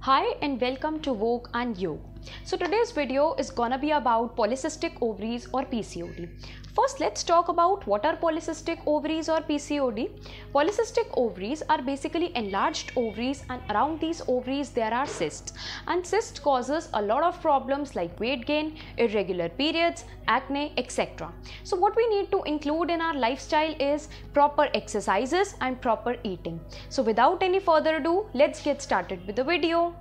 Hi and welcome to Vogue and Yog. So today's video is gonna be about polycystic ovaries or PCOD. First, let's talk about what are polycystic ovaries or PCOD. Polycystic ovaries are basically enlarged ovaries, and around these ovaries there are cysts. And cysts causes a lot of problems like weight gain, irregular periods, acne, etc. So what we need to include in our lifestyle is proper exercises and proper eating. So without any further ado, let's get started with the video.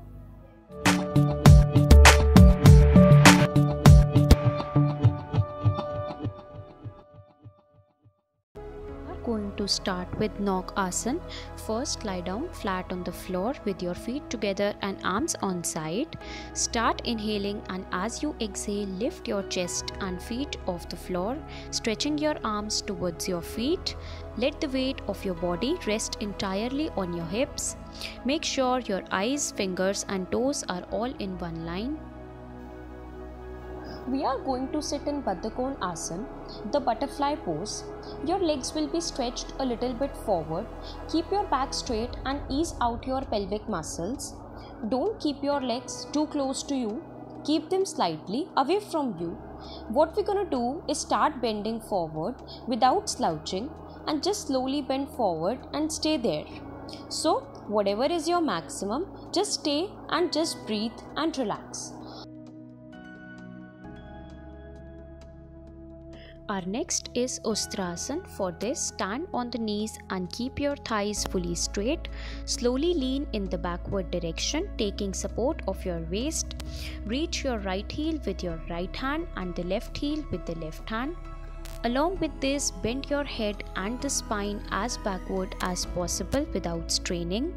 Going to start with Nauk Asana. First, lie down flat on the floor with your feet together and arms on side. Start inhaling, and as you exhale, lift your chest and feet off the floor, stretching your arms towards your feet. Let the weight of your body rest entirely on your hips. Make sure your eyes, fingers and toes are all in one line. We are going to sit in Baddha Kon Asana, the butterfly pose. Your legs will be stretched a little bit forward. Keep your back straight and ease out your pelvic muscles. Don't keep your legs too close to you. Keep them slightly away from you. What we're going to do is start bending forward without slouching, and just slowly bend forward and stay there. So whatever is your maximum, just stay and just breathe and relax. Our next is Ustrasana. For this, stand on the knees and keep your thighs fully straight. Slowly lean in the backward direction, taking support of your waist. Reach your right heel with your right hand and the left heel with the left hand. Along with this, bend your head and the spine as backward as possible without straining.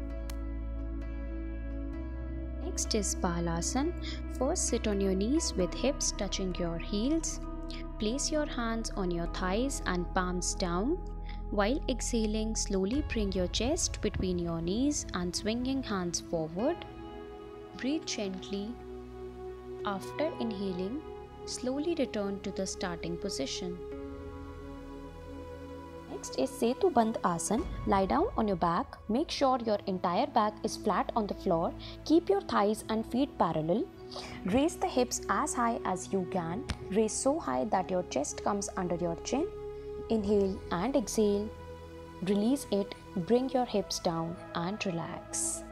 Next is Balasana. First, sit on your knees with hips touching your heels. Place your hands on your thighs and palms down. While exhaling, slowly bring your chest between your knees and swinging hands forward. Breathe gently. After inhaling, slowly return to the starting position. Next is Setu Bandh Asana. Lie down on your back. Make sure your entire back is flat on the floor. Keep your thighs and feet parallel. Raise the hips as high as you can. Raise so high that your chest comes under your chin. Inhale and exhale. Release it. Bring your hips down and relax.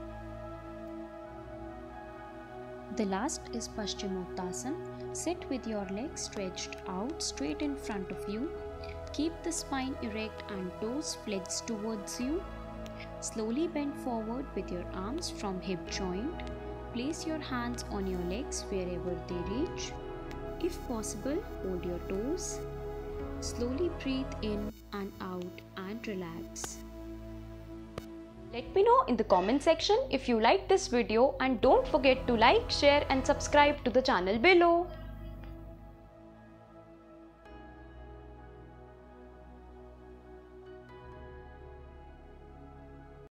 The last is Paschimottanasana. Sit with your legs stretched out straight in front of you. Keep the spine erect and toes flexed towards you. Slowly bend forward with your arms from hip joint. Place your hands on your legs wherever they reach. If possible, hold your toes. Slowly breathe in and out and relax. Let me know in the comment section if you liked this video, and don't forget to like, share and subscribe to the channel below.